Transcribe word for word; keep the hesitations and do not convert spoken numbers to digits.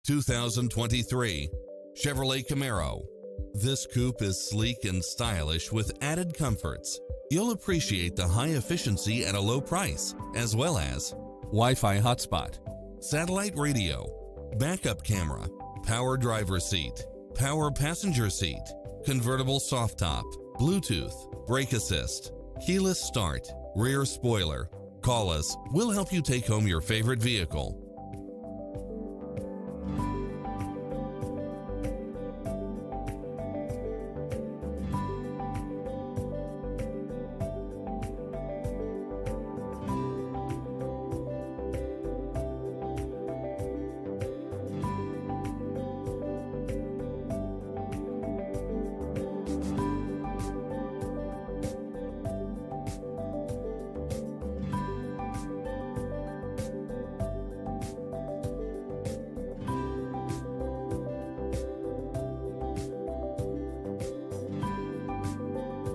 two thousand twenty-three Chevrolet Camaro. This coupe is sleek and stylish with added comforts. You'll appreciate the high efficiency at a low price, as well as Wi-Fi hotspot, satellite radio, backup camera, power driver seat, power passenger seat, convertible soft top, Bluetooth, brake assist, keyless start, rear spoiler. Call us, we'll help you take home your favorite vehicle.